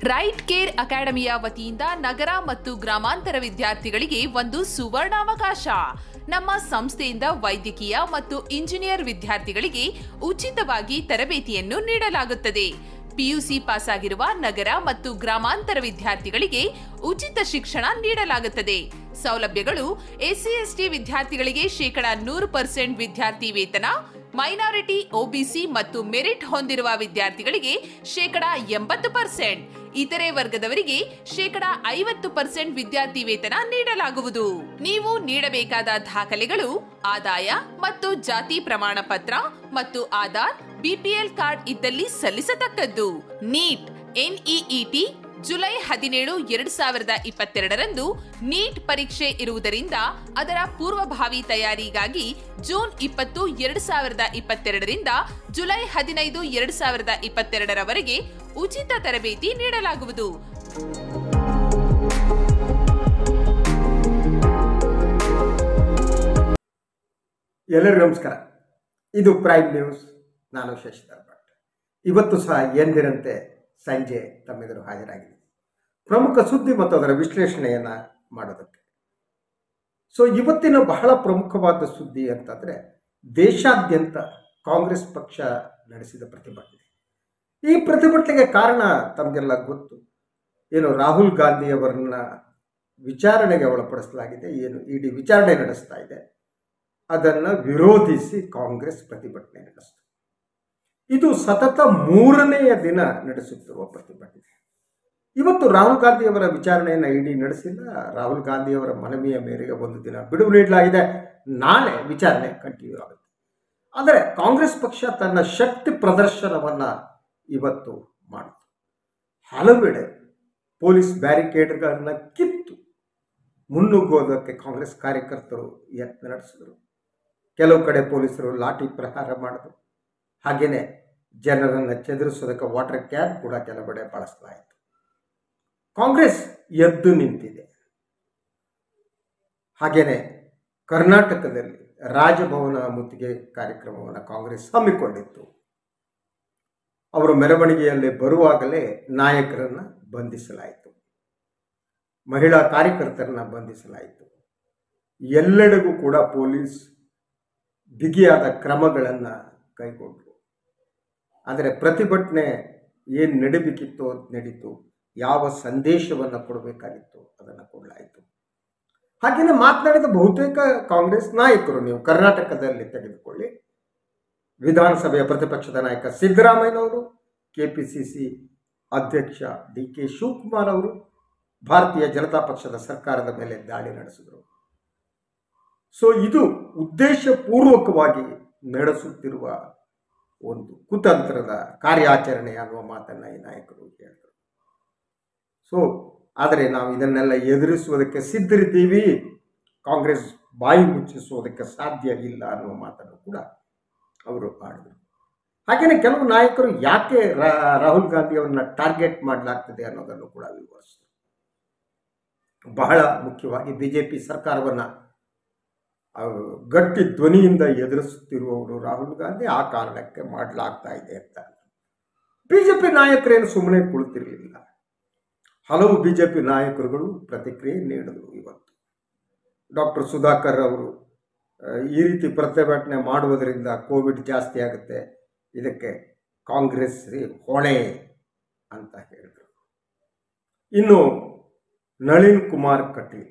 Right care ಅಕಾಡೆಮಿಯ ವತಿಯಿಂದ ನಗರ ಮತ್ತು ಗ್ರಾಮಾಂತರ ವಿದ್ಯಾರ್ಥಿಗಳಿಗೆ ಒಂದು ಸುವರ್ಣಾವಕಾಶ. ನಮ್ಮ ಸಂಸ್ಥೆಯಿಂದ ವೈದ್ಯಕೀಯ ಮತ್ತು ಇಂಜಿನಿಯರ್ ವಿದ್ಯಾರ್ಥಿಗಳಿಗೆ ಉಚಿತವಾಗಿ ತರಬೇತಿಯನ್ನು ನೀಡಲಾಗುತ್ತದೆ. ಪಿಯುಸಿ ಪಾಸ್ ಆಗಿರುವ ನಗರ ಮತ್ತು ಗ್ರಾಮಾಂತರ ವಿದ್ಯಾರ್ಥಿಗಳಿಗೆ ಉಚಿತ ಶಿಕ್ಷಣ ನೀಡಲಾಗುತ್ತದೆ. ಸೌಲಭ್ಯಗಳು: ಎಸ್ಸಿ ಎಸ್ಟಿ ವಿದ್ಯಾರ್ಥಿಗಳಿಗೆ 100% ವಿದ್ಯಾರ್ಥಿ ವೇತನ, ಮೈನಾರಿಟಿ, ಒಬಿಸಿ ಮತ್ತು ಮೆರಿಟ್ ಹೊಂದಿರುವ ವಿದ್ಯಾರ್ಥಿಗಳಿಗೆ 80%, ಇತರೆ ವರ್ಗದವರಿಗೆ 50% ವಿದ್ಯಾರ್ಥಿ ವೇತನ ನೀಡಲಾಗುವುದು. ನೀವು ನೀಡಬೇಕಾದ ದಾಖಲೆಗಳು: ಆದಾಯ ಮತ್ತು ಜಾತಿ ಪ್ರಮಾಣ ಪತ್ರ ಮತ್ತು ಆಧಾರ್, ಬಿಪಿಎಲ್ ಕಾರ್ಡ್ ಇದ್ದಲ್ಲಿ ಸಲ್ಲಿಸತಕ್ಕದ್ದು. ನೀಟ್ NEET ಜುಲೈ 17, 2022 ನೀಟ್ ಪರೀಕ್ಷೆ ಇರುವುದರಿಂದ ಅದರ ಪೂರ್ವಭಾವಿ ತಯಾರಿಗಾಗಿ ಜೂನ್ 20, 2022 ಜುಲೈ 15, 2022 ಉಚಿತ ತರಬೇತಿ ನೀಡಲಾಗುವುದು. ಎಲ್ಲರಿಗೂ ನಮಸ್ಕಾರ. ಇದು ಪ್ರೈಮ್ ನ್ಯೂಸ್. ನಾನು ಶಶಿಧರ್ ಭಟ್. ಇವತ್ತು ಸಹ ಎಂದಿನಂತೆ ಸಂಜೆ ತಮ್ಮೆದುರು ಹಾಜರಾಗಿದೆ ಪ್ರಮುಖ ಸುದ್ದಿ ಮತ್ತು ಅದರ ವಿಶ್ಲೇಷಣೆಯನ್ನು ಮಾಡೋದಕ್ಕೆ. ಇವತ್ತಿನ ಬಹಳ ಪ್ರಮುಖವಾದ ಸುದ್ದಿ ಅಂತಂದರೆ, ದೇಶಾದ್ಯಂತ ಕಾಂಗ್ರೆಸ್ ಪಕ್ಷ ನಡೆಸಿದ ಪ್ರತಿಭಟನೆ. ಈ ಪ್ರತಿಭಟನೆಗೆ ಕಾರಣ ತಮಗೆಲ್ಲ ಗೊತ್ತು. ರಾಹುಲ್ ಗಾಂಧಿಯವರನ್ನ ವಿಚಾರಣೆಗೆ ಒಳಪಡಿಸಲಾಗಿದೆ. ಇಡಿ ವಿಚಾರಣೆ ನಡೆಸ್ತಾ ಇದೆ. ಅದನ್ನು ವಿರೋಧಿಸಿ ಕಾಂಗ್ರೆಸ್ ಪ್ರತಿಭಟನೆ ನಡೆಸಿತು. ಇದು ಸತತ 3ನೆಯ ದಿನ ನಡೆಸುತ್ತಿರುವ ಪ್ರತಿಭಟನೆ. ಇವತ್ತು ರಾಹುಲ್ ಗಾಂಧಿಯವರ ವಿಚಾರಣೆಯನ್ನು ಇಡಿ ನಡೆಸಿಲ್ಲ. ರಾಹುಲ್ ಗಾಂಧಿಯವರ ಮನವಿಯ ಮೇರೆಗೆ ಒಂದು ದಿನ ಬಿಡುವು ನೀಡಲಾಗಿದೆ. ನಾಳೆ ವಿಚಾರಣೆ ಕಂಟಿನ್ಯೂ ಆಗುತ್ತೆ. ಆದರೆ ಕಾಂಗ್ರೆಸ್ ಪಕ್ಷ ತನ್ನ ಶಕ್ತಿ ಪ್ರದರ್ಶನವನ್ನು ಇವತ್ತು ಮಾಡಿತು. ಹಲವೆಡೆ ಪೊಲೀಸ್ ಬ್ಯಾರಿಕೇಡ್ಗಳನ್ನು ಕಿತ್ತು ಮುನ್ನುಗ್ಗೋದಕ್ಕೆ ಕಾಂಗ್ರೆಸ್ ಕಾರ್ಯಕರ್ತರು ಯತ್ನ ನಡೆಸಿದರು. ಕೆಲವು ಕಡೆ ಪೊಲೀಸರು ಲಾಠಿ ಪ್ರಹಾರ ಮಾಡಿದರು. ಹಾಗೆಯೇ ಜನರನ್ನು ಚದುರಿಸೋದಕ್ಕೆ ವಾಟರ್ ಕ್ಯಾನ್ ಕೂಡ ಕೆಲವೆಡೆ ಬಳಸಲಾಯಿತು. ಕಾಂಗ್ರೆಸ್ ಎದ್ದು ನಿಂತಿದೆ. ಹಾಗೆಯೇ ಕರ್ನಾಟಕದಲ್ಲಿ ರಾಜಭವನ ಮುತ್ತಿಗೆ ಕಾರ್ಯಕ್ರಮವನ್ನು ಕಾಂಗ್ರೆಸ್ ಹಮ್ಮಿಕೊಂಡಿತ್ತು. ಅವರು ಮೆರವಣಿಗೆಯಲ್ಲಿ ಬರುವಾಗಲೇ ನಾಯಕರನ್ನು ಬಂಧಿಸಲಾಯಿತು, ಮಹಿಳಾ ಕಾರ್ಯಕರ್ತರನ್ನು ಬಂಧಿಸಲಾಯಿತು. ಎಲ್ಲೆಡೆಗೂ ಕೂಡ ಪೊಲೀಸ್ ಬಿಗಿಯಾದ ಕ್ರಮಗಳನ್ನು ಕೈಗೊಂಡರು. ಆದರೆ ಪ್ರತಿಭಟನೆ ಏನು ನಡೀಬೇಕಿತ್ತು ಅದು ನಡೀತು. ಯಾವ ಸಂದೇಶವನ್ನು ಕೊಡಬೇಕಾಗಿತ್ತು ಅದನ್ನು ಕೊಡಲಾಯಿತು. ಹಾಗೆಯೇ ಮಾತನಾಡಿದ ಬಹುತೇಕ ಕಾಂಗ್ರೆಸ್ ನಾಯಕರು, ನೀವು ಕರ್ನಾಟಕದಲ್ಲಿ ತೆಗೆದುಕೊಳ್ಳಿ, ವಿಧಾನಸಭೆಯ ಪ್ರತಿಪಕ್ಷದ ನಾಯಕ ಸಿದ್ದರಾಮಯ್ಯನವರು, ಕೆಪಿಸಿಸಿ ಅಧ್ಯಕ್ಷ DK ಶಿವಕುಮಾರ್ ಅವರು ಭಾರತೀಯ ಜನತಾ ಪಕ್ಷದ ಸರ್ಕಾರದ ಮೇಲೆ ದಾಳಿ ನಡೆಸಿದರು. ಇದು ಉದ್ದೇಶಪೂರ್ವಕವಾಗಿ ನಡೆಸುತ್ತಿರುವ ಒಂದು ಕುತಂತ್ರದ ಕಾರ್ಯಾಚರಣೆ ಅನ್ನುವ ಮಾತನ್ನು ಈ ನಾಯಕರು ಹೇಳಿದರು. ಆದರೆ ನಾವು ಇದನ್ನೆಲ್ಲ ಎದುರಿಸುವುದಕ್ಕೆ ಸಿದ್ಧರಿದ್ದೀವಿ, ಕಾಂಗ್ರೆಸ್ ಬಾಯಿ ಮುಚ್ಚಿಸುವುದಕ್ಕೆ ಸಾಧ್ಯ ಇಲ್ಲ ಅನ್ನುವ ಮಾತನ್ನು ಕೂಡ ಅವರು ಆಡಿದರು. ಹಾಗೆಯೇ ಕೆಲವು ನಾಯಕರು ಯಾಕೆ ರಾಹುಲ್ ಗಾಂಧಿ ಅವರನ್ನ ಟಾರ್ಗೆಟ್ ಮಾಡಲಾಗ್ತದೆ ಅನ್ನೋದನ್ನು ಕೂಡ ವಿವರಿಸಿದರು. ಬಹಳ ಮುಖ್ಯವಾಗಿ ಬಿಜೆಪಿ ಸರ್ಕಾರವನ್ನು ಗಟ್ಟಿ ಧ್ವನಿಯಿಂದ ಎದುರಿಸುತ್ತಿರುವವರು ರಾಹುಲ್ ಗಾಂಧಿ, ಆ ಕಾರಣಕ್ಕೆ ಮಾಡಲಾಗ್ತಾ ಇದೆ ಅಂತ. ಬಿಜೆಪಿ ನಾಯಕರೇನು ಸುಮ್ಮನೆ ಕುಳಿತಿರಲಿಲ್ಲ. ಹಲವು ಬಿಜೆಪಿ ನಾಯಕರುಗಳು ಪ್ರತಿಕ್ರಿಯೆ ನೀಡಿದರು. ಇವತ್ತು ಡಾಕ್ಟರ್ ಸುಧಾಕರ್ ಅವರು ಈ ರೀತಿ ಪ್ರತಿಭಟನೆ ಮಾಡುವುದರಿಂದ ಕೋವಿಡ್ ಜಾಸ್ತಿ ಆಗುತ್ತೆ, ಇದಕ್ಕೆ ಕಾಂಗ್ರೆಸ್ ಹೊಣೆ ಅಂತ ಹೇಳಿದರು. ಇನ್ನು ನಳಿನ್ ಕುಮಾರ್ ಕಟೀಲ್,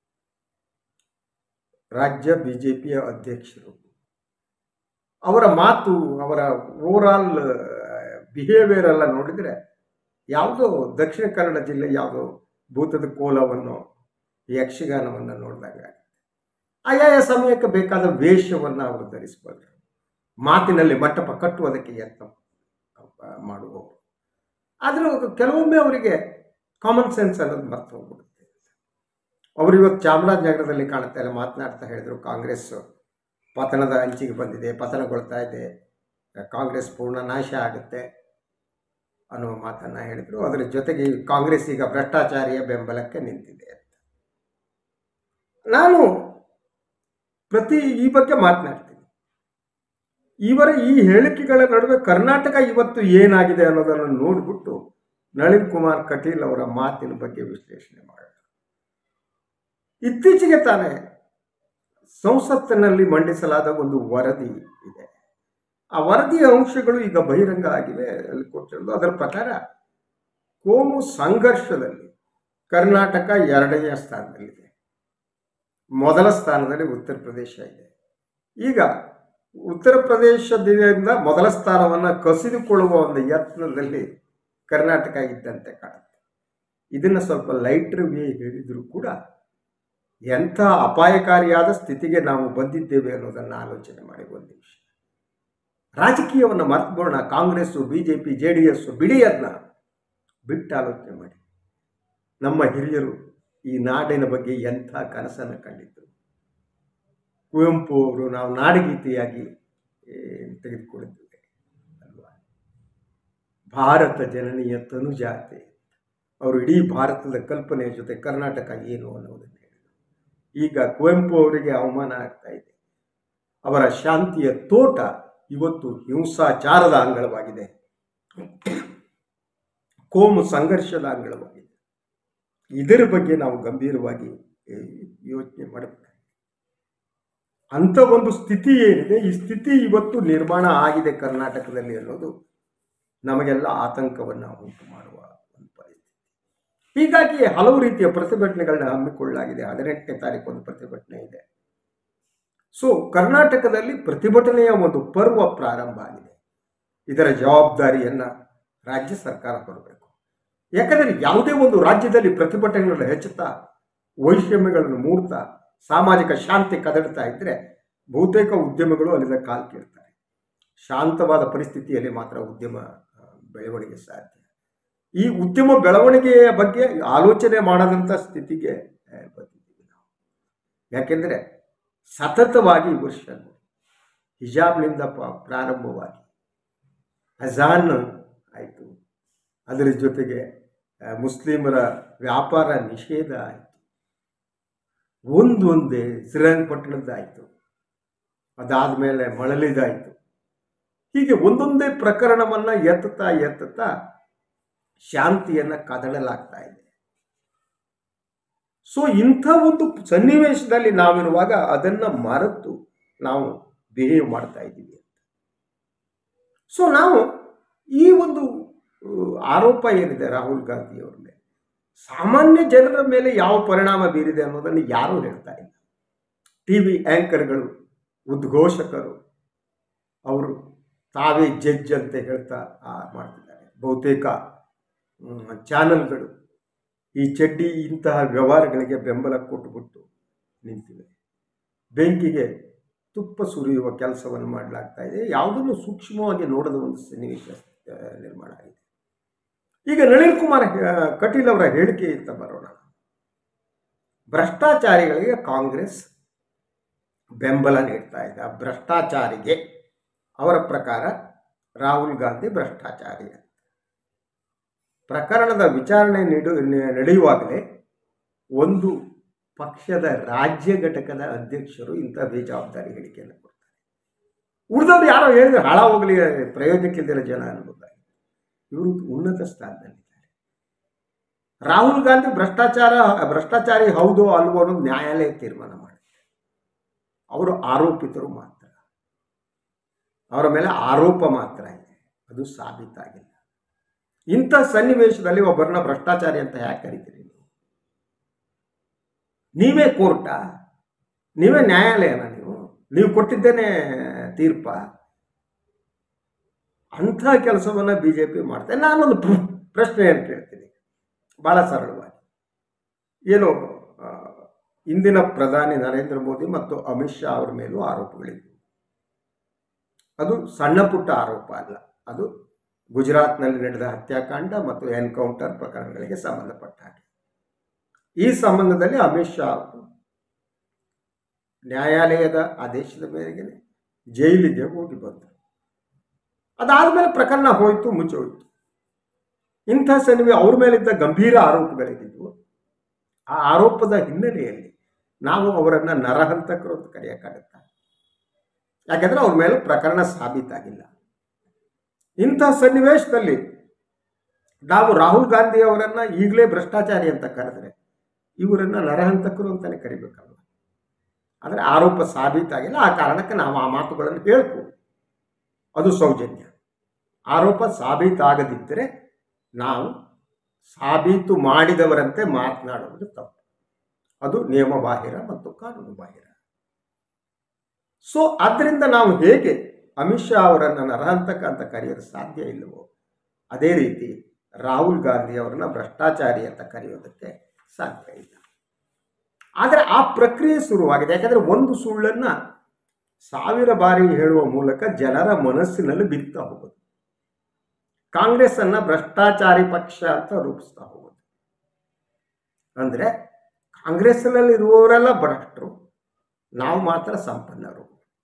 ರಾಜ್ಯ ಬಿಜೆಪಿಯ ಅಧ್ಯಕ್ಷರು, ಅವರ ಮಾತು, ಅವರ ಓವರಾಲ್ ಬಿಹೇವಿಯರ್ ಎಲ್ಲ ನೋಡಿದರೆ ಯಾವುದೋ ದಕ್ಷಿಣ ಕನ್ನಡ ಜಿಲ್ಲೆ ಯಾವುದೋ ಭೂತದ ಕೋಲವನ್ನು, ಯಕ್ಷಗಾನವನ್ನು ನೋಡಿದಾಗ ಆಯಾಯ ಸಮಯಕ್ಕೆ ಬೇಕಾದ ವೇಷವನ್ನು ಅವರು ಧರಿಸಬಲ್ಲರು. ಮಾತಿನಲ್ಲಿ ಮಂಟಪ ಕಟ್ಟುವುದಕ್ಕೆ ಯತ್ನ ಮಾಡುವವರು. ಆದರೆ ಕೆಲವೊಮ್ಮೆ ಅವರಿಗೆ ಕಾಮನ್ ಸೆನ್ಸ್ ಅನ್ನೋದು ಮರ್ತು ಹೋಗ್ಬಿಡುತ್ತೆ. ಅವರು ಇವತ್ತು ಚಾಮರಾಜನಗರದಲ್ಲಿ ಕಾಣುತ್ತಾ ಇಲ್ಲ, ಮಾತನಾಡ್ತಾ ಹೇಳಿದರು, ಕಾಂಗ್ರೆಸ್ ಪತನದ ಅಂಚಿಗೆ ಬಂದಿದೆ, ಪತನಗೊಳ್ತಾ ಇದೆ, ಕಾಂಗ್ರೆಸ್ ಪೂರ್ಣ ನಾಶ ಆಗುತ್ತೆ ಅನ್ನುವ ಮಾತನ್ನು ಹೇಳಿದರು. ಅದರ ಜೊತೆಗೆ ಕಾಂಗ್ರೆಸ್ ಈಗ ಭ್ರಷ್ಟಾಚಾರಿಯ ಬೆಂಬಲಕ್ಕೆ ನಿಂತಿದೆ ಅಂತ. ನಾನು ಈ ಬಗ್ಗೆ ಮಾತನಾಡ್ತೀನಿ. ಇವರ ಈ ಹೇಳಿಕೆಗಳ ನಡುವೆ ಕರ್ನಾಟಕ ಇವತ್ತು ಏನಾಗಿದೆ ಅನ್ನೋದನ್ನು ನೋಡಿಬಿಟ್ಟು ನಳಿನ್ ಕುಮಾರ್ ಕಟೀಲ್ ಅವರ ಮಾತಿನ ಬಗ್ಗೆ ವಿಶ್ಲೇಷಣೆ ಮಾಡೋಣ. ಇತ್ತೀಚೆಗೆ ತಾನೇ ಸಂಸತ್ತಿನಲ್ಲಿ ಮಂಡಿಸಲಾದ ಒಂದು ವರದಿ ಇದೆ. ಆ ವರದಿಯ ಅಂಶಗಳು ಈಗ ಬಹಿರಂಗ ಆಗಿವೆ. ಅಲ್ಲಿ ಕೊಟ್ಟಿರೋದು ಅದರ ಪ್ರಕಾರ ಕೋಮು ಸಂಘರ್ಷದಲ್ಲಿ ಕರ್ನಾಟಕ 2ನೇ ಸ್ಥಾನದಲ್ಲಿದೆ. ಮೊದಲ ಸ್ಥಾನದಲ್ಲಿ ಉತ್ತರ ಪ್ರದೇಶ ಇದೆ. ಈಗ ಉತ್ತರ ಪ್ರದೇಶದಿಂದ ಮೊದಲ ಸ್ಥಾನವನ್ನು ಕಸಿದುಕೊಳ್ಳುವ ಒಂದು ಯತ್ನದಲ್ಲಿ ಕರ್ನಾಟಕ ಇದ್ದಂತೆ ಕಾಣುತ್ತೆ. ಇದನ್ನು ಸ್ವಲ್ಪ ಲೈಟ್ ವೇ ಹೇಳಿದರೂ ಕೂಡ ಎಂಥ ಅಪಾಯಕಾರಿಯಾದ ಸ್ಥಿತಿಗೆ ನಾವು ಬಂದಿದ್ದೇವೆ ಅನ್ನೋದನ್ನು ಆಲೋಚನೆ ಮಾಡಿ ಒಂದು ನಿಮಿಷ. ರಾಜಕೀಯವನ್ನು ಮರೆತುಬಿಡೋಣ. ಕಾಂಗ್ರೆಸ್ಸು, BJP, JDS ಬಿಡಿ, ಅದನ್ನ ಬಿಟ್ಟು ಆಲೋಚನೆ ಮಾಡಿ. ನಮ್ಮ ಹಿರಿಯರು ಈ ನಾಡಿನ ಬಗ್ಗೆ ಎಂಥ ಕನಸನ್ನು ಕಂಡಿದ್ದರು. ಕುವೆಂಪು ಅವರು ನಾವು ನಾಡಗೀತೆಯಾಗಿ ತೆಗೆದುಕೊಂಡಿದ್ದೇವೆ ಅಲ್ವಾ. ಭಾರತ ಜನನಿಯ ತನುಜಾತೆ, ಅವರು ಇಡೀ ಭಾರತದ ಕಲ್ಪನೆಯ ಜೊತೆ ಕರ್ನಾಟಕ ಏನು ಅನ್ನೋದನ್ನು ಹೇಳಿದರು. ಈಗ ಕುವೆಂಪು ಅವರಿಗೆ ಅವಮಾನ ಆಗ್ತಾ ಇದೆ. ಅವರ ಶಾಂತಿಯ ತೋಟ ಇವತ್ತು ಹಿಂಸಾಚಾರದ ಅಂಗಳವಾಗಿದೆ, ಕೋಮು ಸಂಘರ್ಷದ ಅಂಗಳವಾಗಿದೆ. ಇದರ ಬಗ್ಗೆ ನಾವು ಗಂಭೀರವಾಗಿ ಯೋಚನೆ ಮಾಡಬೇಕು. ಅಂಥ ಒಂದು ಸ್ಥಿತಿ ಏನಿದೆ, ಈ ಸ್ಥಿತಿ ಇವತ್ತು ನಿರ್ಮಾಣ ಆಗಿದೆ ಕರ್ನಾಟಕದಲ್ಲಿ ಅನ್ನೋದು ನಮಗೆಲ್ಲ ಆತಂಕವನ್ನು ಉಂಟು ಮಾಡುವ ಒಂದು ಪರಿಸ್ಥಿತಿ. ಹೀಗಾಗಿ ಹಲವು ರೀತಿಯ ಪ್ರತಿಭಟನೆಗಳನ್ನ ಹಮ್ಮಿಕೊಳ್ಳಲಾಗಿದೆ. 18ನೇ ತಾರೀಕು ಒಂದು ಪ್ರತಿಭಟನೆ ಇದೆ. ಸೊ ಕರ್ನಾಟಕದಲ್ಲಿ ಪ್ರತಿಭಟನೆಯ ಒಂದು ಪರ್ವ ಪ್ರಾರಂಭ ಆಗಿದೆ. ಇದರ ಜವಾಬ್ದಾರಿಯನ್ನು ರಾಜ್ಯ ಸರ್ಕಾರ ಹೊರಬೇಕು. ಯಾಕಂದರೆ ಯಾವುದೇ ಒಂದು ರಾಜ್ಯದಲ್ಲಿ ಪ್ರತಿಭಟನೆಗಳನ್ನು ಹೆಚ್ಚುತ್ತಾ, ವೈಷಮ್ಯಗಳನ್ನು ಮೂಡ್ತಾ, ಸಾಮಾಜಿಕ ಶಾಂತಿ ಕದಡ್ತಾ ಇದ್ದರೆ ಬಹುತೇಕ ಉದ್ಯಮಗಳು ಅಲ್ಲಿಂದ ಕಾಲು ಕೇಳ್ತಾರೆ. ಶಾಂತವಾದ ಪರಿಸ್ಥಿತಿಯಲ್ಲಿ ಮಾತ್ರ ಉದ್ಯಮ ಬೆಳವಣಿಗೆ ಸಾಧ್ಯ. ಈ ಉದ್ಯಮ ಬೆಳವಣಿಗೆಯ ಬಗ್ಗೆ ಆಲೋಚನೆ ಮಾಡದಂಥ ಸ್ಥಿತಿಗೆ ಬಂದಿದ್ದೀವಿ ನಾವು. ಯಾಕೆಂದರೆ ಸತತವಾಗಿ ಈ ವರ್ಷ ಹಿಜಾಬ್ನಿಂದ ಪ್ರಾರಂಭವಾಗಿ ಅಜಾನ್ ಆಯಿತು, ಅದರ ಜೊತೆಗೆ ಮುಸ್ಲಿಮರ ವ್ಯಾಪಾರ ನಿಷೇಧ ಆಯಿತು, ಒಂದೊಂದೇ ಶ್ರೀರಂಗಪಟ್ಟಣದ್ದಾಯಿತು, ಅದಾದ ಮೇಲೆ ಮಳಲಿದಾಯಿತು. ಹೀಗೆ ಒಂದೊಂದೇ ಪ್ರಕರಣವನ್ನು ಎತ್ತುತ್ತಾ ಶಾಂತಿಯನ್ನು ಕದಡಲಾಗ್ತಾ ಇದೆ. ಸೊ ಇಂಥ ಒಂದು ಸನ್ನಿವೇಶದಲ್ಲಿ ನಾವಿರುವಾಗ ಅದನ್ನು ಮರೆತು ನಾವು ಬಿಹೇವ್ ಮಾಡ್ತಾ ಇದ್ದೀವಿ. ಸೊ ನಾವು ಈ ಒಂದು ಆರೋಪ ಏನಿದೆ ರಾಹುಲ್ ಗಾಂಧಿ ಅವರ ಮೇಲೆ, ಸಾಮಾನ್ಯ ಜನರ ಮೇಲೆ ಯಾವ ಪರಿಣಾಮ ಬೀರಿದೆ ಅನ್ನೋದನ್ನು ಯಾರೂ ಹೇಳ್ತಾ ಇಲ್ಲ. TV ಆ್ಯಂಕರ್ಗಳು, ಉದ್ಘೋಷಕರು ಅವರು ತಾವೇ ಜಡ್ಜ್ ಅಂತ ಹೇಳ್ತಾ ಮಾಡ್ತಿದ್ದಾರೆ. ಬಹುತೇಕ ಚಾನಲ್ಗಳು ಈ ಚಡ್ಡಿ ಇಂತಹ ವ್ಯವಹಾರಗಳಿಗೆ ಬೆಂಬಲ ಕೊಟ್ಟುಬಿಟ್ಟು ನಿಂತಿವೆ. ಬೆಂಕಿಗೆ ತುಪ್ಪ ಸುರಿಯುವ ಕೆಲಸವನ್ನು ಮಾಡಲಾಗ್ತಾ ಇದೆ. ಯಾವುದನ್ನು ಸೂಕ್ಷ್ಮವಾಗಿ ನೋಡದ ಒಂದು ಸನ್ನಿವೇಶ ನಿರ್ಮಾಣ ಆಗಿದೆ. ಈಗ ನಳಿನ್ ಕುಮಾರ್ ಕಟೀಲ್ ಅವರ ಹೇಳಿಕೆಯಿಂದ ಬರೋಣ. ಭ್ರಷ್ಟಾಚಾರಿಗಳಿಗೆ ಕಾಂಗ್ರೆಸ್ ಬೆಂಬಲ ನೀಡ್ತಾ ಇದೆ. ಆ ಭ್ರಷ್ಟಾಚಾರಿಗೆ ಅವರ ಪ್ರಕಾರ ರಾಹುಲ್ ಗಾಂಧಿ ಭ್ರಷ್ಟಾಚಾರಿ. ಪ್ರಕರಣದ ವಿಚಾರಣೆ ನಡೆಯುವಾಗಲೇ ಒಂದು ಪಕ್ಷದ ರಾಜ್ಯ ಘಟಕದ ಅಧ್ಯಕ್ಷರು ಇಂಥ ಬೇಜವಾಬ್ದಾರಿ ಹೇಳಿಕೆಯನ್ನು ಕೊಡ್ತಾರೆ. ಉಳಿದವರು ಯಾರೋ ಹೇಳಿದ್ರೆ ಹಾಳ ಹೋಗಲಿ, ಪ್ರಯೋಜನಕ್ಕಿಲ್ದಿರೋ ಜನ ಅನ್ಬೋದಾಗಿ. ಇವರು ಉನ್ನತ ಸ್ಥಾನದಲ್ಲಿದ್ದಾರೆ. ರಾಹುಲ್ ಗಾಂಧಿ ಭ್ರಷ್ಟಾಚಾರಿ ಹೌದೋ ಅಲ್ವೋ ಅನ್ನೋದು ನ್ಯಾಯಾಲಯ ತೀರ್ಮಾನ ಮಾಡುತ್ತೆ. ಅವರು ಆರೋಪಿತರು ಮಾತ್ರ, ಅವರ ಮೇಲೆ ಆರೋಪ ಮಾತ್ರ ಇದೆ, ಅದು ಸಾಬೀತಾಗಿಲ್ಲ. ಇಂಥ ಸನ್ನಿವೇಶದಲ್ಲಿ ಒಬ್ಬರನ್ನ ಭ್ರಷ್ಟಾಚಾರಿ ಅಂತ ಯಾಕೆ ಕರಿತೀರಿ? ನೀವೇ ಕೋರ್ಟಾ? ನೀವೇ ನ್ಯಾಯಾಲಯನ? ನೀವು ಕೊಟ್ಟಿದ್ದೇನೆ ತೀರ್ಪ? ಅಂಥ ಕೆಲಸವನ್ನು BJP ಮಾಡ್ತಾರೆ. ನಾನೊಂದು ಪ್ರಶ್ನೆಯನ್ನು ಕೇಳ್ತೀನಿ ಭಾಳ ಸರಳವಾಗಿ. ಏನು ಇಂದಿನ ಪ್ರಧಾನಿ ನರೇಂದ್ರ ಮೋದಿ ಮತ್ತು ಅಮಿತ್ ಶಾ ಅವರ ಮೇಲೂ ಆರೋಪಗಳಿವೆ. ಅದು ಸಣ್ಣ ಪುಟ್ಟ ಆರೋಪ ಅಲ್ಲ, ಅದು ಗುಜರಾತ್ನಲ್ಲಿ ನಡೆದ ಹತ್ಯಾಕಾಂಡ ಮತ್ತು ಎನ್ಕೌಂಟರ್ ಪ್ರಕರಣಗಳಿಗೆ ಸಂಬಂಧಪಟ್ಟ ಹಾಗೆ. ಈ ಸಂಬಂಧದಲ್ಲಿ ಅಮಿತ್ ಶಾ ಅವರು ನ್ಯಾಯಾಲಯದ ಆದೇಶದ ಮೇರೆಗೆ ಜೈಲಿಗೆ ಹೋಗಿ ಬಂದರು. ಅದಾದಮೇಲೆ ಪ್ರಕರಣ ಹೋಯಿತು, ಮುಚ್ಚೋಯಿತು. ಇಂಥ ಅವ್ರ ಮೇಲಿದ್ದ ಗಂಭೀರ ಆರೋಪಗಳಿದ್ವು. ಆ ಆರೋಪದ ಹಿನ್ನೆಲೆಯಲ್ಲಿ ನಾವು ಅವರನ್ನು ನರಹಂತಕರು ಅಂತ ಕರೆಯೋಕ್ಕಾಗತ್ತ? ಯಾಕೆಂದರೆ ಅವ್ರ ಮೇಲೆ ಪ್ರಕರಣ ಸಾಬೀತಾಗಿಲ್ಲ. ಇಂಥ ಸನ್ನಿವೇಶದಲ್ಲಿ ನಾವು ರಾಹುಲ್ ಗಾಂಧಿ ಅವರನ್ನು ಈಗಲೇ ಭ್ರಷ್ಟಾಚಾರಿ ಅಂತ ಕರೆದ್ರೆ ಇವರನ್ನು ನರಹಂತಕರು ಅಂತಲೇ ಕರಿಬೇಕಲ್ವ. ಆದರೆ ಆರೋಪ ಸಾಬೀತಾಗಿಲ್ಲ, ಆ ಕಾರಣಕ್ಕೆ ನಾವು ಆ ಮಾತುಗಳನ್ನು ಹೇಳ್ಬೋದು, ಅದು ಸೌಜನ್ಯ. ಆರೋಪ ಸಾಬೀತಾಗದಿದ್ದರೆ ನಾವು ಸಾಬೀತು ಮಾಡಿದವರಂತೆ ಮಾತನಾಡುವುದು ತಪ್ಪು, ಅದು ನಿಯಮಬಾಹಿರ ಮತ್ತು ಕಾನೂನು ಬಾಹಿರ. ಸೊ ಆದ್ದರಿಂದ ನಾವು ಹೇಗೆ ಅಮಿತ್ ಶಾ ಅವರನ್ನು ನರಹಂತಕ ಅಂತ ಕರೆಯೋದು ಸಾಧ್ಯ ಇಲ್ಲವೋ, ಅದೇ ರೀತಿ ರಾಹುಲ್ ಗಾಂಧಿ ಅವರನ್ನ ಭ್ರಷ್ಟಾಚಾರಿ ಅಂತ ಕರೆಯೋದಕ್ಕೆ ಸಾಧ್ಯ ಇಲ್ಲ. ಆದರೆ ಆ ಪ್ರಕ್ರಿಯೆ ಶುರುವಾಗಿದೆ. ಯಾಕಂದರೆ ಒಂದು ಸುಳ್ಳನ್ನು 1000 ಬಾರಿ ಹೇಳುವ ಮೂಲಕ ಜನರ ಮನಸ್ಸಿನಲ್ಲಿ ಬಿತ್ತಾ ಹೋಗೋದು. ಕಾಂಗ್ರೆಸ್ ಅನ್ನ ಭ್ರಷ್ಟಾಚಾರಿ ಪಕ್ಷ ಅಂತ ರೂಪಿಸ್ತಾ ಹೋಗೋದು. ಅಂದರೆ ಕಾಂಗ್ರೆಸ್ನಲ್ಲಿ ಇರುವವರೆಲ್ಲ ಭ್ರಷ್ಟರು, ನಾವು ಮಾತ್ರ ಸಂಪನ್ನರು.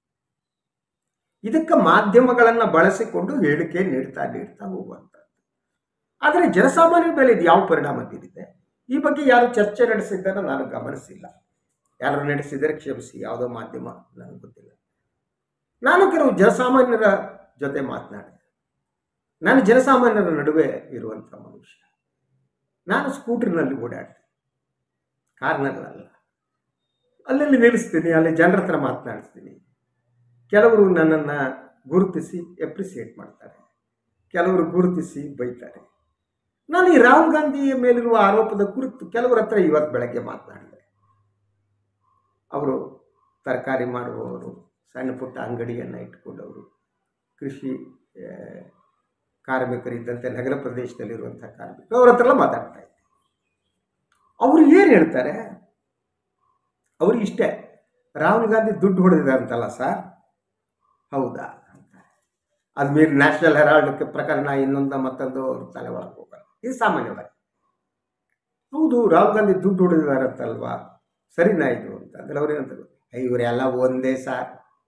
ಇದಕ್ಕೆ ಮಾಧ್ಯಮಗಳನ್ನು ಬಳಸಿಕೊಂಡು ಹೇಳಿಕೆ ನೀಡ್ತಾ ಹೋಗುವಂಥದ್ದು. ಆದರೆ ಜನಸಾಮಾನ್ಯರ ಮೇಲೆ ಇದು ಯಾವ ಪರಿಣಾಮ ಬೀರಿದೆ, ಈ ಬಗ್ಗೆ ಯಾರು ಚರ್ಚೆ ನಡೆಸಿದ್ದನ್ನು ನಾನು ಗಮನಿಸಿಲ್ಲ. ಯಾರು ನಡೆಸಿದರೆ ಕ್ಷಮಿಸಿ, ಯಾವುದೋ ಮಾಧ್ಯಮ ನನಗೆ ಗೊತ್ತಿಲ್ಲ. ನಾನು ಕೆಲವು ಜನಸಾಮಾನ್ಯರ ಜೊತೆ ಮಾತನಾಡಿದೆ. ನಾನು ಜನಸಾಮಾನ್ಯರ ನಡುವೆ ಇರುವಂಥ ಮನುಷ್ಯ. ನಾನು ಸ್ಕೂಟ್ರಿನಲ್ಲಿ ಓಡಾಡ್ತೀನಿ, ಕಾರ್ನಲ್ಲಲ್ಲ. ಅಲ್ಲಲ್ಲಿ ನಿಲ್ಲಿಸ್ತೀನಿ, ಅಲ್ಲಿ ಜನರ ಹತ್ರ ಮಾತನಾಡಿಸ್ತೀನಿ. ಕೆಲವರು ನನ್ನನ್ನು ಗುರುತಿಸಿ ಎಪ್ರಿಸಿಯೇಟ್ ಮಾಡ್ತಾರೆ, ಕೆಲವರು ಗುರುತಿಸಿ ಬೈತಾರೆ. ನಾನು ಈ ರಾಹುಲ್ ಗಾಂಧಿಯ ಮೇಲಿರುವ ಆರೋಪದ ಕುರಿತು ಕೆಲವರ ಹತ್ರ ಇವತ್ತು ಬೆಳಗ್ಗೆ ಮಾತನಾಡಿದೆ. ಅವರು ತರಕಾರಿ ಮಾಡುವವರು, ಸಣ್ಣ ಪುಟ್ಟ ಅಂಗಡಿಯನ್ನು ಇಟ್ಕೊಂಡವರು, ಕೃಷಿ ಕಾರ್ಮಿಕರಿದ್ದಂತೆ ನಗರ ಪ್ರದೇಶದಲ್ಲಿರುವಂಥ ಕಾರ್ಮಿಕರು, ಅವ್ರ ಹತ್ರ ಎಲ್ಲ ಮಾತಾಡ್ತಾ ಇದ್ದೆ. ಅವರು ಏನು ಹೇಳ್ತಾರೆ, ಅವರು ಇಷ್ಟೇ, ರಾಹುಲ್ ಗಾಂಧಿ ದುಡ್ಡು ಹೊಡೆದಿದ್ದಾರಂತಲ್ಲ ಸರ್, ಹೌದಾ ಅಂತಾರೆ. ಅದು ಮೀರಿ ನ್ಯಾಷನಲ್ ಹೆರಾಲ್ಡ್ ಪ್ರಕರಣ ಇನ್ನೊಂದು ಮತ್ತೊಂದು ಅವ್ರ ತಲೆ ಒಳಗೆ ಹೋಗಲ್ಲ. ಇದು ಸಾಮಾನ್ಯವಾಗಿ ಹೌದು ರಾಹುಲ್ ಗಾಂಧಿ ದುಡ್ಡು ಹೊಡೆದಿದ್ದಾರಂತಲ್ವಾ, ಸರಿನಾ ಇದು ಅಂತ. ಅಂದರೆ ಅವ್ರೇನಂತ, ಇವರೆಲ್ಲ ಒಂದೇ ಸಾರ್,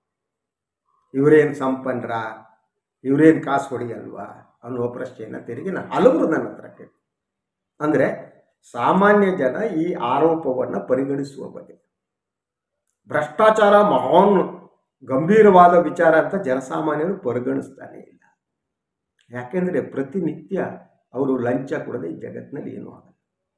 ಇವರೇನು ಸಂಪನ್ನರ, ಇವರೇನು ಕಾಸು ಹೊಡೆಯಲ್ವಾ ಅನ್ನುವ ಪ್ರಶ್ನೆಯನ್ನು ತಿರುಗಿ ಹಲವರು ನನ್ನ ಹತ್ರ ಕೇಳಿ. ಅಂದರೆ ಸಾಮಾನ್ಯ ಜನ ಈ ಆರೋಪವನ್ನು ಪರಿಗಣಿಸುವ ಬಗ್ಗೆ, ಭ್ರಷ್ಟಾಚಾರ ಮಹಾನ್ ಗಂಭೀರವಾದ ವಿಚಾರ ಅಂತ ಜನಸಾಮಾನ್ಯರು ಪರಿಗಣಿಸ್ತಾನೆ ಇಲ್ಲ. ಯಾಕೆಂದರೆ ಪ್ರತಿನಿತ್ಯ ಅವರು ಲಂಚ ಕೊಡದೆ ಈ ಜಗತ್ತಿನಲ್ಲಿ ಏನೂ ಆಗಲ್ಲ.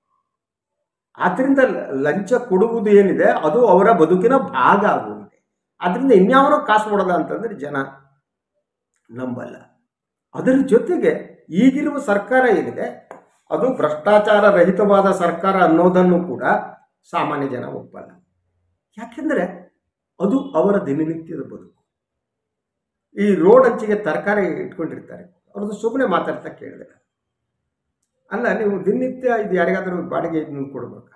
ಆದ್ದರಿಂದ ಲಂಚ ಕೊಡುವುದು ಏನಿದೆ ಅದು ಅವರ ಬದುಕಿನ ಭಾಗ ಆಗುವುದಿದೆ. ಆದ್ದರಿಂದ ಇನ್ಯಾವನೋ ಕಾಸು ಕೊಡೋದ ಅಂತಂದರೆ ಜನ ನಂಬಲ್ಲ. ಅದರ ಜೊತೆಗೆ ಈಗಿರುವ ಸರ್ಕಾರ ಏನಿದೆ ಅದು ಭ್ರಷ್ಟಾಚಾರ ರಹಿತವಾದ ಸರ್ಕಾರ ಅನ್ನೋದನ್ನು ಕೂಡ ಸಾಮಾನ್ಯ ಜನ ಒಪ್ಪಲ್ಲ. ಯಾಕೆಂದರೆ ಅದು ಅವರ ದಿನನಿತ್ಯದ ಬದುಕು. ಈ ರೋಡ್ ಅಂಚಿಗೆ ತರಕಾರಿ ಇಟ್ಕೊಂಡಿರ್ತಾರೆ, ಅವ್ರದ್ದು ಸುಮ್ಮನೆ ಮಾತಾಡ್ತಾ ಕೇಳಿದೆ, ಅಲ್ಲ ನೀವು ದಿನನಿತ್ಯ ಇದು ಯಾರಿಗಾದರೂ ಬಾಡಿಗೆ ಇದನ್ನು ಕೊಡ್ಬೇಕಾ?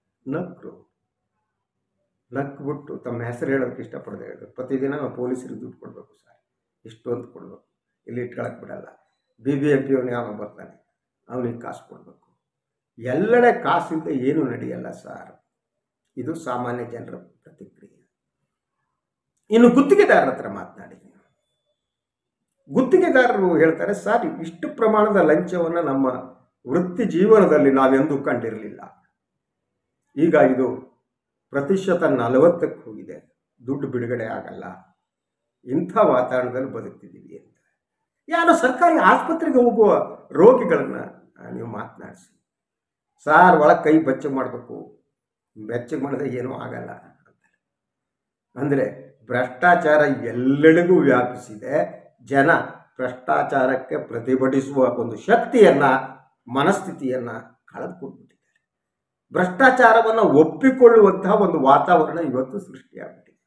ನಕ್ಬಿಟ್ಟು ತಮ್ಮ ಹೆಸರು ಹೇಳೋದಕ್ಕೆ ಇಷ್ಟಪಡದೆ ಹೇಳಿದ್ರು, ಪ್ರತಿದಿನ ನಾವು ಪೊಲೀಸರಿಗೆ ದುಡ್ಡು ಕೊಡಬೇಕು ಸರ್, ಇಷ್ಟು ಅಂತ ಕೊಡಬೇಕು, ಇಲ್ಲಿ ಇಟ್ಕೊಳಕ್ಕೆ ಬಿಡಲ್ಲ. BBMP ಅವನು ಯಾವ ಬರ್ತಾನೆ, ಅವನಿಗೆ ಕಾಸು ಕೊಡಬೇಕು. ಎಲ್ಲೆಡೆ ಕಾಸಿಂದ ಏನು ನಡೆಯಲ್ಲ ಸರ್. ಇದು ಸಾಮಾನ್ಯ ಜನರ ಪ್ರತಿಕ್ರಿಯೆ. ಇನ್ನು ಗುತ್ತಿಗೆದಾರರ ಹತ್ರ ಮಾತನಾಡಿದ್ದೀನಿ. ಗುತ್ತಿಗೆದಾರರು ಹೇಳ್ತಾರೆ, ಸರ್ ಇಷ್ಟು ಪ್ರಮಾಣದ ಲಂಚವನ್ನು ನಮ್ಮ ವೃತ್ತಿ ಜೀವನದಲ್ಲಿ ನಾವೆಂದೂ ಕಂಡಿರಲಿಲ್ಲ. ಈಗ ಇದು 40% ಹೋಗಿದೆ, ದುಡ್ಡು ಬಿಡುಗಡೆ ಆಗಲ್ಲ, ಇಂಥ ವಾತಾವರಣದಲ್ಲಿ ಬದುಕ್ತಿದ್ದೀವಿ ಅಂತ. ಯಾರು ಸರ್ಕಾರಿ ಆಸ್ಪತ್ರೆಗೆ ಹೋಗುವ ರೋಗಿಗಳನ್ನು ನೀವು ಮಾತನಾಡಿಸಿ, ಸಾರ್ ಒಳಗೆ ಕೈ ಬೆಚ್ಚಗೆ ಮಾಡಬೇಕು, ಬೆಚ್ಚಗೆ ಮಾಡಿದ್ರೆ ಏನೂ ಆಗಲ್ಲ ಅಂತ. ಅಂದರೆ ಭ್ರಷ್ಟಾಚಾರ ಎಲ್ಲೆಡೆಗೂ ವ್ಯಾಪಿಸಿದೆ. ಜನ ಭ್ರಷ್ಟಾಚಾರಕ್ಕೆ ಪ್ರತಿಭಟಿಸುವ ಒಂದು ಶಕ್ತಿಯನ್ನು, ಮನಸ್ಥಿತಿಯನ್ನು ಕಳೆದುಕೊಂಡ್ಬಿಟ್ಟಿದ್ದಾರೆ. ಭ್ರಷ್ಟಾಚಾರವನ್ನು ಒಪ್ಪಿಕೊಳ್ಳುವಂತಹ ಒಂದು ವಾತಾವರಣ ಇವತ್ತು ಸೃಷ್ಟಿಯಾಗ್ಬಿಟ್ಟಿದೆ.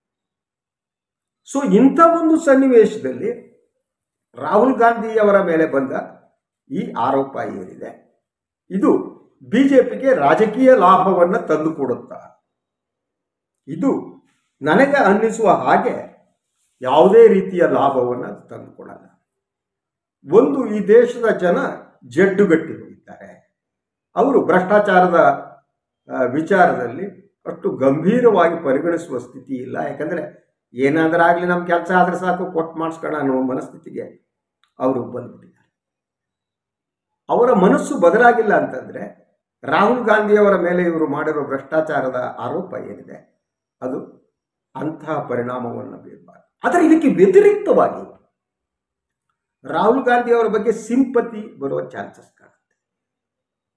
ಸೊ ಇಂಥ ಒಂದು ಸನ್ನಿವೇಶದಲ್ಲಿ ರಾಹುಲ್ ಗಾಂಧಿಯವರ ಮೇಲೆ ಬಂದ ಈ ಆರೋಪ ಏನಿದೆ ಇದು BJPಗೆ ರಾಜಕೀಯ ಲಾಭವನ್ನು ತಂದುಕೊಡುತ್ತಾ? ಇದು ನನಗೆ ಅನ್ನಿಸುವ ಹಾಗೆ ಯಾವುದೇ ರೀತಿಯ ಲಾಭವನ್ನು ತಂದುಕೊಡಲ್ಲ. ಒಂದು, ಈ ದೇಶದ ಜನ ಜಡ್ಡುಗಟ್ಟಿ ಹೋಗಿದ್ದಾರೆ. ಅವರು ಭ್ರಷ್ಟಾಚಾರದ ವಿಚಾರದಲ್ಲಿ ಅಷ್ಟು ಗಂಭೀರವಾಗಿ ಪರಿಗಣಿಸುವ ಸ್ಥಿತಿ ಇಲ್ಲ. ಯಾಕಂದರೆ ಏನಾದರಾಗಲಿ ನಮ್ಮ ಕೆಲಸ ಆದರೆ ಸಾಕು, ಕೊಟ್ಟು ಮಾಡಿಸ್ಕೊಳ್ಳೋ ಅನ್ನೋ ಮನಸ್ಥಿತಿಗೆ ಅವರು ಬಂದ್ಬಿಟ್ಟಿದ್ದಾರೆ. ಅವರ ಮನಸ್ಸು ಬದಲಾಗಿಲ್ಲ ಅಂತಂದರೆ ರಾಹುಲ್ ಗಾಂಧಿಯವರ ಮೇಲೆ ಇವರು ಮಾಡಿರೋ ಭ್ರಷ್ಟಾಚಾರದ ಆರೋಪ ಏನಿದೆ ಅದು ಅಂತಹ ಪರಿಣಾಮವನ್ನು ಬೀರಬಾರದು. ಆದರೆ ಇದಕ್ಕೆ ವ್ಯತಿರಿಕ್ತವಾಗಿ ರಾಹುಲ್ ಗಾಂಧಿಯವರ ಬಗ್ಗೆ ಸಿಂಪತಿ ಬರುವ ಚಾನ್ಸಸ್ ಕಾಣುತ್ತೆ.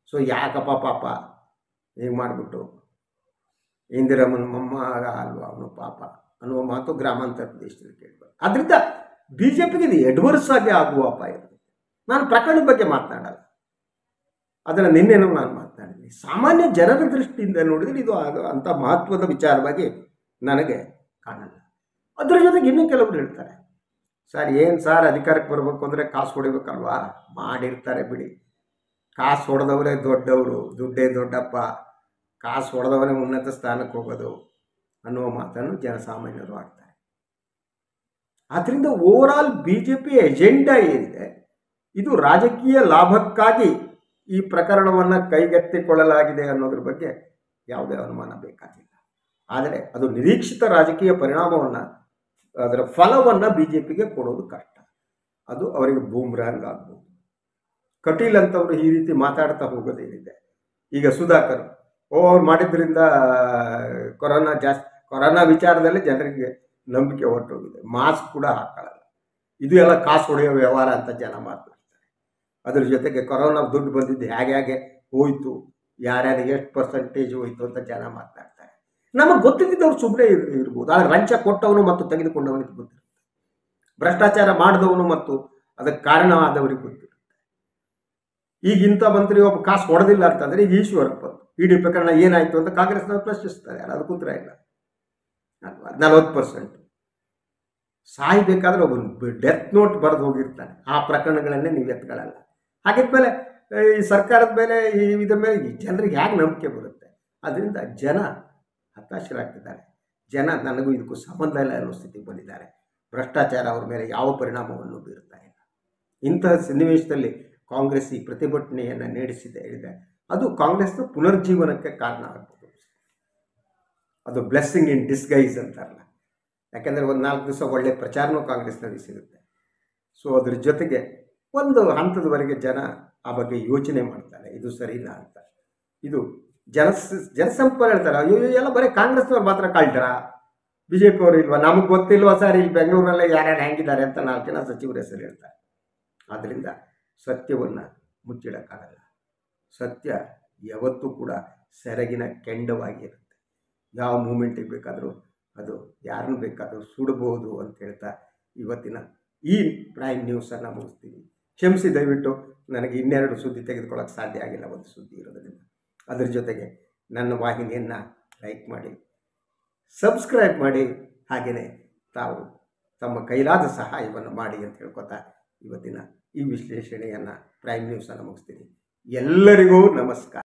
ಸೊ ಯಾಕಪ್ಪ ಪಾಪ ಹೀಗೆ ಮಾಡಿಬಿಟ್ಟು ಇಂದಿರಮ್ಮನ ಮೊಮ್ಮಗ ಅಲ್ವಾ ಅವನು ಪಾಪ ಅನ್ನುವ ಮಾತು ಗ್ರಾಮಾಂತರ ಪ್ರದೇಶದಲ್ಲಿ ಕೇಳಬಾರ್ದು. ಆದ್ದರಿಂದ ಬಿ ಜೆ ಪಿಗೆ ಇದು ಎಡ್ವರ್ಸ್ ಆಗಿ ಆಗುವ ಅಪಾಯ ಇದೆ. ನಾನು ಪ್ರಕರಣದ ಬಗ್ಗೆ ಮಾತನಾಡಲ್ಲ, ಅದನ್ನು ನಿನ್ನೆನೂ ನಾನು ಮಾತನಾಡಿದ್ದೀನಿ. ಸಾಮಾನ್ಯ ಜನರ ದೃಷ್ಟಿಯಿಂದ ನೋಡಿದರೆ ಇದು ಅಂಥ ಮಹತ್ವದ ವಿಚಾರವಾಗಿ ನನಗೆ ಕಾಣಲ್ಲ. ಅದರ ಜೊತೆಗೆ ಇನ್ನೂ ಕೆಲವರು ಹೇಳ್ತಾರೆ, ಸರ್ ಏನು ಸರ್ ಅಧಿಕಾರಕ್ಕೆ ಬರಬೇಕು ಅಂದರೆ ಕಾಸು ಹೊಡಿಬೇಕಲ್ವಾ, ಮಾಡಿರ್ತಾರೆ ಬಿಡಿ, ಕಾಸು ಹೊಡೆದವರೇ ದೊಡ್ಡವರು, ದುಡ್ಡೇ ದೊಡ್ಡಪ್ಪ, ಕಾಸು ಹೊಡೆದವರೇ ಉನ್ನತ ಸ್ಥಾನಕ್ಕೆ ಹೋಗೋದು ಅನ್ನುವ ಮಾತನ್ನು ಜನಸಾಮಾನ್ಯರು ಆಡ್ತಾರೆ. ಆದ್ದರಿಂದ overall B J P agenda ಏನಿದೆ ಇದು ರಾಜಕೀಯ ಲಾಭಕ್ಕಾಗಿ ಈ ಪ್ರಕರಣವನ್ನು ಕೈಗೆತ್ತಿಕೊಳ್ಳಲಾಗಿದೆ ಅನ್ನೋದ್ರ ಬಗ್ಗೆ ಯಾವುದೇ ಅನುಮಾನ ಬೇಕಾಗಿಲ್ಲ. ಆದರೆ ಅದು ನಿರೀಕ್ಷಿತ ರಾಜಕೀಯ ಪರಿಣಾಮವನ್ನು, ಅದರ ಫಲವನ್ನು ಬಿ ಜೆ ಪಿಗೆ ಕೊಡೋದು ಕಷ್ಟ. ಅದು ಅವರಿಗೆ ಬೂಮ್ರಾಂಗ್ ಆಗ್ಬೋದು. ಕಟೀಲ್ ಅಂತವರು ಈ ರೀತಿ ಮಾತಾಡ್ತಾ ಹೋಗೋದೇನಿದೆ, ಈಗ ಸುಧಾಕರ್ ಅವ್ರು ಮಾಡಿದ್ರಿಂದ ಕೊರೋನಾ ವಿಚಾರದಲ್ಲಿ ಜನರಿಗೆ ನಂಬಿಕೆ ಹೊರಟೋಗಿದೆ, ಮಾಸ್ಕ್ ಕೂಡ ಹಾಕೊಳ್ಳಲ್ಲ, ಇದು ಎಲ್ಲ ಕಾಸು ಹೊಡೆಯೋ ವ್ಯವಹಾರ ಅಂತ ಜನ ಮಾತನಾಡ್ತಾರೆ. ಅದ್ರ ಜೊತೆಗೆ ಕೊರೋನಾ ದುಡ್ಡು ಬಂದಿದ್ದು ಹೇಗೆ ಹೋಯಿತು, ಯಾರ್ಯಾರಿಗೆ ಎಷ್ಟು ಪರ್ಸೆಂಟೇಜ್ ಹೋಯಿತು ಅಂತ ಜನ ಮಾತನಾಡ್ತಾರೆ. ನಮಗೆ ಗೊತ್ತಿದ್ದವ್ರು ಸುಮ್ಮನೆ ಇರ್ಬೋದು, ಆದರೆ ಲಂಚ ಕೊಟ್ಟವನು ಮತ್ತು ತೆಗೆದುಕೊಂಡವನಿಗೆ ಗೊತ್ತಿರುತ್ತೆ, ಭ್ರಷ್ಟಾಚಾರ ಮಾಡಿದವನು ಮತ್ತು ಅದಕ್ಕೆ ಕಾರಣವಾದವರಿಗೆ ಗೊತ್ತಿರುತ್ತೆ. ಈಗ ಇಂಥ ಮಂತ್ರಿ ಒಬ್ಬ ಕಾಸು ಹೊಡೆದಿಲ್ಲ ಅಂತಂದರೆ ಈಗ ಈಶ್ವರಪ್ಪ ಇಡಿ ಪ್ರಕರಣ ಏನಾಯಿತು ಅಂತ ಕಾಂಗ್ರೆಸ್ನವ್ರು ಪ್ರಶ್ನಿಸ್ತಾರೆ, ಅದಕ್ಕೆ ಉತ್ತರ ಇಲ್ಲ. 40% ಸಾಯ್ಬೇಕಾದ್ರೆ ಒಬ್ಬನು ಡೆತ್ ನೋಟ್ ಬರೆದು ಹೋಗಿರ್ತಾನೆ, ಆ ಪ್ರಕರಣಗಳನ್ನೇ ನೀವು ಎತ್ಕೊಳ್ಳಲ್ಲ. ಹಾಗಿದ್ಮೇಲೆ ಈ ಸರ್ಕಾರದ ಮೇಲೆ ಇದ್ರ ಮೇಲೆ ಈ ಜನರಿಗೆ ಹೇಗೆ ನಂಬಿಕೆ ಬರುತ್ತೆ? ಅದರಿಂದ ಜನ ಹತಾಶರಾಗ್ತಿದ್ದಾರೆ. ಜನ ನನಗೂ ಇದಕ್ಕೂ ಸಂಬಂಧ ಇಲ್ಲ ಅನ್ನೋ ಸ್ಥಿತಿಗೆ ಬಂದಿದ್ದಾರೆ. ಭ್ರಷ್ಟಾಚಾರ ಅವ್ರ ಮೇಲೆ ಯಾವ ಪರಿಣಾಮವನ್ನು ಬೀರುತ್ತಾ ಇಲ್ಲ. ಇಂತಹ ಸನ್ನಿವೇಶದಲ್ಲಿ ಕಾಂಗ್ರೆಸ್ ಈ ಪ್ರತಿಭಟನೆಯನ್ನು ನಡೆಸಿದೆ, ಅದು ಕಾಂಗ್ರೆಸ್ನ ಪುನರ್ಜೀವನಕ್ಕೆ ಕಾರಣ ಆಗ್ಬೋದು. ಅದು ಬ್ಲೆಸ್ಸಿಂಗ್ ಇನ್ ಡಿಸ್ಗೈಸ್ ಅಂತಾರಲ್ಲ, ಯಾಕೆಂದರೆ ಒಂದು 4 ದಿವಸ ಒಳ್ಳೆಯ ಪ್ರಚಾರನೂ ಕಾಂಗ್ರೆಸ್ನಲ್ಲಿ ಸಿಗುತ್ತೆ. ಸೊ ಅದ್ರ ಜೊತೆಗೆ ಒಂದು ಹಂತದವರೆಗೆ ಜನ ಆ ಬಗ್ಗೆ ಯೋಚನೆ ಮಾಡ್ತಾರೆ, ಇದು ಸರಿನಾ ಅಂತ. ಇದು ಜನಸಂಪರ್ಕ ಹೇಳ್ತಾರೆ, ಅಯ್ಯೋ ಎಲ್ಲ ಬರೀ ಕಾಂಗ್ರೆಸ್ನವ್ರು ಮಾತ್ರ ಕಾಳ್ತಾರ, ಬಿ ಜೆ ಪಿಯವರು ಇಲ್ವಾ, ನಮಗೆ ಗೊತ್ತಿಲ್ವಾ ಸರ್ ಇಲ್ಲಿ ಬೆಂಗಳೂರಿನಲ್ಲೇ ಯಾರ್ಯಾರು ಹೆಂಗಿದ್ದಾರೆ ಅಂತ 4 ಜನ ಸಚಿವರ ಹೆಸರು ಹೇಳ್ತಾರೆ. ಆದ್ದರಿಂದ ಸತ್ಯವನ್ನು ಮುಚ್ಚಿಡೋಕ್ಕಾಗಲ್ಲ. ಸತ್ಯ ಯಾವತ್ತೂ ಕೂಡ ಸೆರಗಿನ ಕೆಂಡವಾಗಿರುತ್ತೆ. ಯಾವ ಮೂಮೆಂಟಿಗೆ ಬೇಕಾದರೂ ಅದು ಯಾರನ್ನು ಬೇಕಾದರೂ ಸುಡಬಹುದು ಅಂತ ಹೇಳ್ತಾ ಇವತ್ತಿನ ಈ ಪ್ರೈಮ್ ನ್ಯೂಸನ್ನು ಮುಗಿಸ್ತೀನಿ. ಕ್ಷಮಿಸಿ, ದಯವಿಟ್ಟು ನನಗೆ ಇನ್ನೆರಡು ಸುದ್ದಿ ತೆಗೆದುಕೊಳ್ಳೋಕ್ಕೆ ಸಾಧ್ಯ ಆಗಿಲ್ಲ, ಒಂದು ಸುದ್ದಿ ಇರೋದ್ರಿಂದ. ಅದರ ಜೊತೆಗೆ ನನ್ನ ವಾಹಿನಿಯನ್ನು ಲೈಕ್ ಮಾಡಿ, ಸಬ್ಸ್ಕ್ರೈಬ್ ಮಾಡಿ, ಹಾಗೆಯೇ ತಾವು ತಮ್ಮ ಕೈಲಾದ ಸಹಾಯವನ್ನು ಮಾಡಿ ಅಂತ ಹೇಳ್ಕೊತಾ ಇವತ್ತಿನ ಈ ವಿಶ್ಲೇಷಣೆಯನ್ನು ಪ್ರೈಮ್ ನ್ಯೂಸನ್ನು ಮುಗಿಸ್ತೀನಿ. ಎಲ್ಲರಿಗೂ ನಮಸ್ಕಾರ.